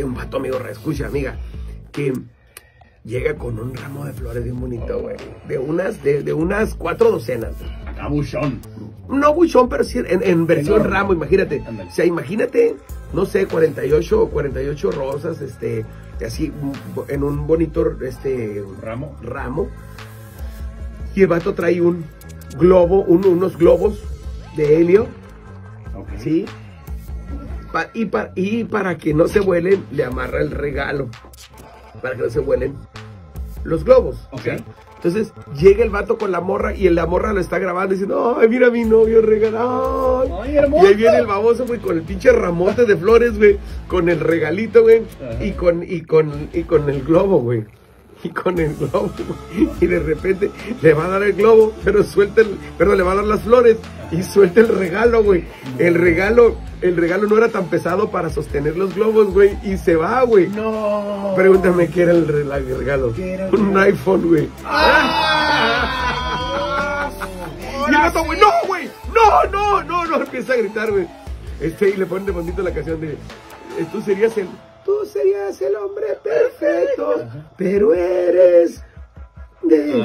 hay un vato, amigo, escucha, amiga, que llega con un ramo de flores bien bonito, güey. De unas 4 docenas. A buchón. No buchón, pero sí en versión ramo, imagínate. Ándale. O sea, imagínate, no sé, 48 rosas, así, en un bonito, ramo. Y el vato trae un globo, unos globos de helio, Okay. ¿sí? Y para que no se vuelen, le amarra el regalo. Para que no se vuelen los globos. Okay. ¿sí? Entonces llega el vato con la morra y la morra lo está grabando diciendo, ay, mira a mi novio regalado. Ay, hermoso. Y ahí viene el baboso, güey, con el pinche ramote de flores, güey, con el regalito, güey, y con el globo, güey. Y con el globo, güey. Y de repente le va a dar el globo, pero le va a dar las flores y suelta el regalo, güey. El regalo no era tan pesado para sostener los globos, güey, y se va, güey. No. Pregúntame qué era el regalo. ¿Qué era el Un regalo? iPhone, güey. Y el gato, güey, no, güey, no, empieza a gritar, güey. Y le ponen de bonito la canción de, tú serías el hombre perfecto, pero eres de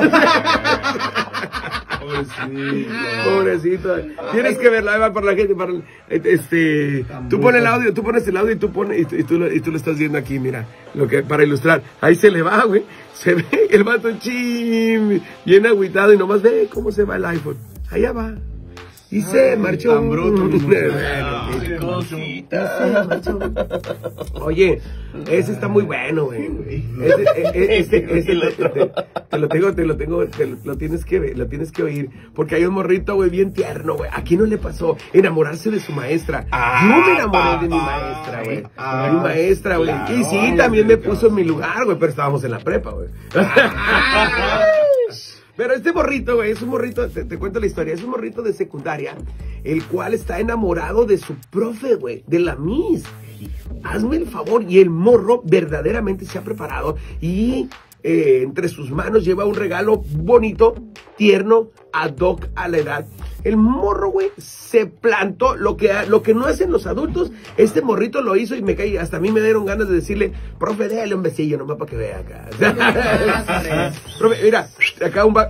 Pobrecito. Tienes que verla, Eva, para la gente, tú pones el audio, y tú lo estás viendo aquí, mira, para ilustrar. Ahí se le va, güey. Se ve el vato bien agüitado y nomás ve cómo se va el iPhone. Allá va. Y se marchó. Tan bruto. Oye, ese está muy bueno, güey. Lo tienes que oír. Porque hay un morrito, güey, bien tierno, güey. ¿A quién no le pasó enamorarse de su maestra? Yo me enamoré de mi maestra, güey. Mi maestra, güey. Claro, Y sí, también me puso en mi lugar, güey, pero estábamos en la prepa, güey. Pero este morrito, güey, es un morrito, te cuento la historia, es un morrito de secundaria, el cual está enamorado de su profe, güey, de la Miss. Hazme el favor, y el morro verdaderamente se ha preparado y entre sus manos lleva un regalo bonito, tierno, ad hoc a la edad. El morro, güey, se plantó lo que no hacen los adultos. Este morrito lo hizo y me caí. Hasta a mí me dieron ganas de decirle, profe, déle un besillo nomás para que vea acá. Profe, mira, acá un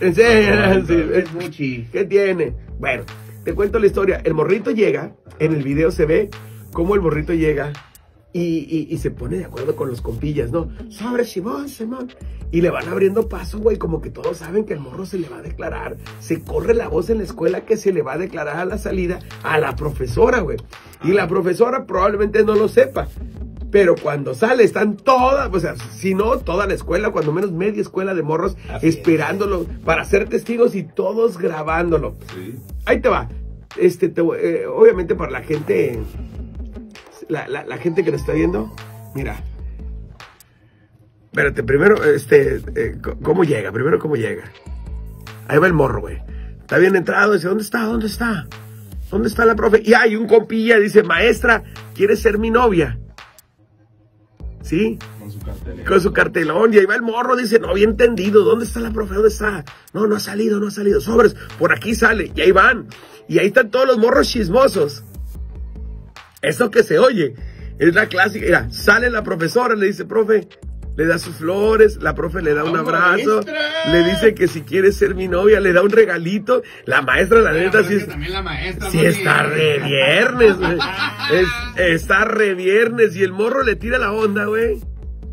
¿Qué tiene? Bueno, te cuento la historia. El morrito llega, en el video se ve cómo el morrito llega y se pone de acuerdo con los compillas, ¿no? Sobre Simón. Y le van abriendo paso, güey, como que todos saben que el morro se le va a declarar. Se corre la voz en la escuela que se le va a declarar a la salida a la profesora, güey. Y la profesora probablemente no lo sepa. Pero cuando sale están todas, o sea, si no toda la escuela, cuando menos media escuela de morros, esperándolo para ser testigos y todos grabándolo. Sí. Ahí te va. Obviamente para la gente... La gente que lo está viendo, mira. Espérate, primero, ¿cómo llega? Primero, ¿cómo llega? Ahí va el morro, güey. Está bien entrado, dice, ¿dónde está? ¿Dónde está la profe? Y hay un compilla, dice, maestra, ¿quieres ser mi novia? ¿Sí? Con su cartelón. Y ahí va el morro, dice, no había entendido. ¿Dónde está la profe? ¿Dónde está? No ha salido. Sobres, por aquí sale. Y ahí van. Y ahí están todos los morros chismosos. Eso que se oye es la clásica. Mira, sale la profesora, le dice, profe, le da sus flores, la profe le da un abrazo, le dice que si quiere ser mi novia, le da un regalito. La maestra, la neta, sí, está re viernes, güey. Está re viernes. Y el morro le tira la onda, güey.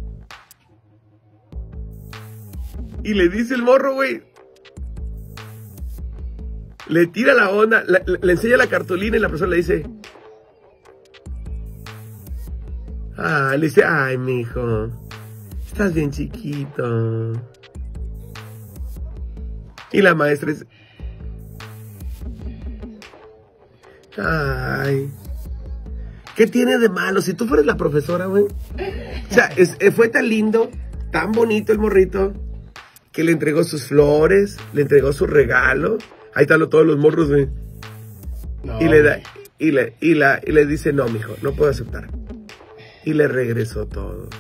Y le dice el morro, güey, le tira la onda, le enseña la cartulina y la profesora le dice... le dice, ay, mijo, estás bien chiquito. Y la maestra dice, ay, ¿qué tiene de malo? Si tú fueras la profesora, güey. O sea, fue tan lindo, tan bonito el morrito, que le entregó sus flores, le entregó su regalo. Ahí están todos los morros, güey. No. Y le da, y le dice, no, mijo, no puedo aceptar. Y le regresó todo.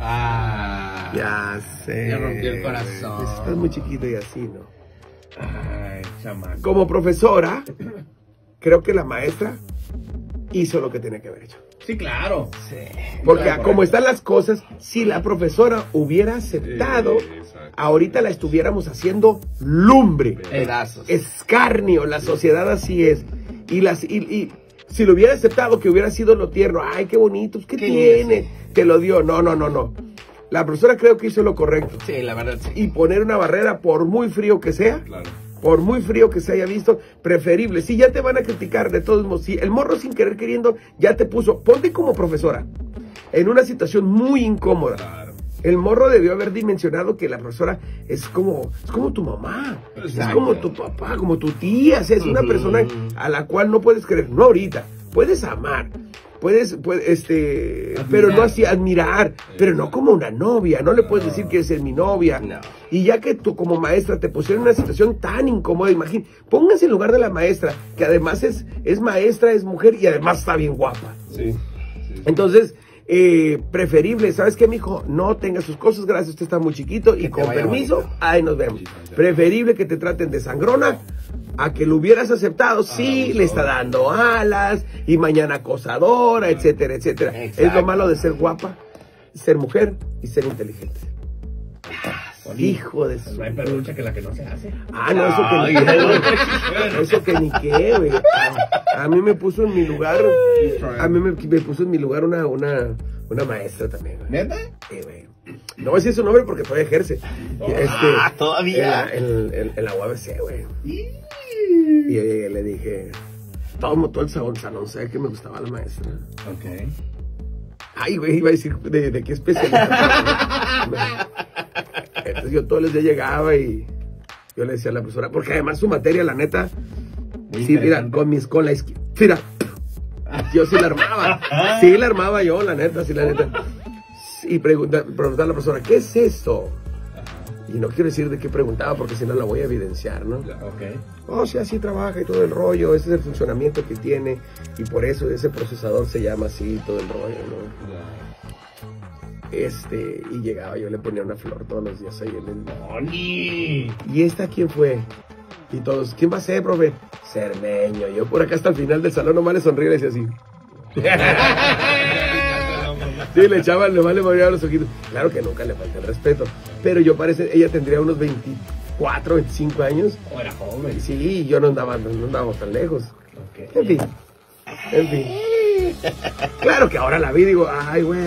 Ya sé. Ya rompió el corazón. Estás muy chiquito y así, ¿no? Ay, chamaco. Como profesora, creo que la maestra hizo lo que tenía que haber hecho. Sí, claro. Sí. Porque Claro, como correcto. están las cosas, si la profesora hubiera aceptado, Exacto. ahorita la estuviéramos haciendo lumbre, Pedazos. escarnio, la sociedad así es. Y si lo hubiera aceptado, que hubiera sido lo tierno, ay, qué bonito, ¿qué Qué tiene? lindo, Te lo dio. No. La profesora creo que hizo lo correcto. Sí, la verdad, sí. Y poner una barrera, por muy frío que sea, Claro. por muy frío que se haya visto, preferible. Si ya te van a criticar de todos modos, si el morro sin querer queriendo ya te puso, ponte como profesora en una situación muy incómoda. Claro. El morro debió haber dimensionado que la profesora es como tu mamá, es Exacto. como tu papá, como tu tía, o sea, es una persona a la cual no puedes creer, no ahorita, puedes amar, puedes pero no así admirar, pero no como una novia, no le puedes decir que es mi novia. No. Y ya que tú como maestra te pusieron en una situación tan incómoda, imagínate, pónganse en lugar de la maestra, que además es maestra, es mujer y además está bien guapa. Sí. Entonces, preferible, ¿sabes qué, mijo? No tenga sus cosas, gracias, usted está muy chiquito y Que te con vaya permiso, bonito. ahí nos vemos. Preferible que te traten de sangrona a que lo hubieras aceptado, sí, le está dando alas y mañana acosadora, etcétera, etcétera. Es lo Exacto. malo de ser guapa, ser mujer y ser inteligente. Hijo de su... No hay pelucha que la que no se hace. Ah, no, eso que ni qué, eso que ni qué, güey. A mí me puso en mi lugar, me puso en mi lugar una maestra también, güey. ¿Neta? Sí, güey. No voy a decir su nombre porque todavía ejerce. ¿todavía? En la UABC, güey. Y yo llegué y le dije, todo el salón, ¿sabes que me gustaba la maestra? Ok. Ay, güey, iba a decir de qué especialidad. Entonces yo todos los días llegaba y yo le decía a la profesora, porque además su materia, la neta, Muy sí, mira, interesante. con la izquierda, mira, yo sí la armaba yo, la neta, sí, la neta. Y preguntaba a la profesora, ¿qué es esto? Y no quiero decir de qué preguntaba porque si no la voy a evidenciar, ¿no? Ok. Oh, sí, así trabaja y todo el rollo, ese es el funcionamiento que tiene y por eso ese procesador se llama así, todo el rollo, ¿no? Y llegaba, yo le ponía una flor todos los días ahí en el... ¡Oni! ¿Y esta quién fue? Y todos, ¿quién va a ser, profe? Cermeño. Yo por acá hasta el final del salón nomás le sonríe y le decía así. Sí, le echaban, nomás le movían los ojitos. Claro que nunca le falta el respeto. Pero yo ella tendría unos 24, 25 años. Oh, era joven. Y sí, yo no andábamos tan lejos. Ok. En fin. Claro que ahora la vi y digo, ay, güey.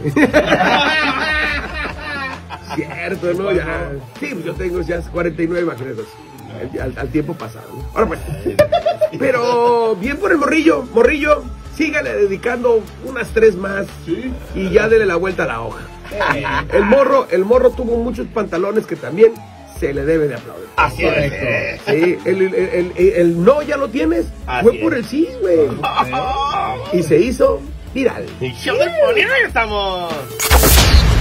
Cierto, ¿no? Ya. Sí, pues yo tengo ya 49, imagínate. Al tiempo pasado, ¿no? Ahora pues. Pero bien por el morrillo. Morrillo, sígale dedicando unas 3 más. Sí. Y ya dele la vuelta a la hoja. El morro tuvo muchos pantalones que también se le debe de aplaudir. Así Correcto. es. Sí, el no ya lo tienes. Así Fue es. por el sí, güey. Y se hizo viral. Y show del Pony, ya estamos.